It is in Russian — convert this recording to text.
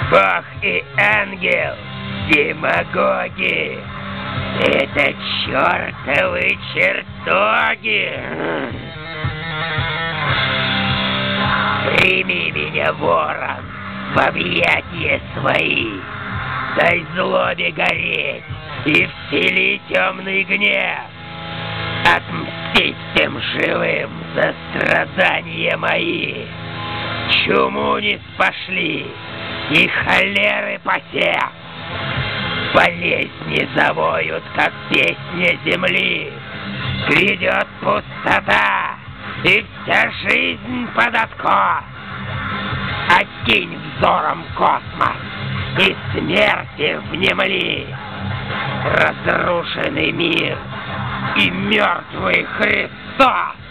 Бог и ангел, демагоги, это чертовы чертоги. Прими меня, ворон, в объятия свои, дай злобе гореть и всели темный гнев. Отмстить всем живым за страдания мои. Чуму не спошли и холеры потех. Болезни завоют, как песня земли. Грядет пустота, и вся жизнь под откос. Окинь взором космос, и смерти внемли. Разрушенный мир и мертвый Христос.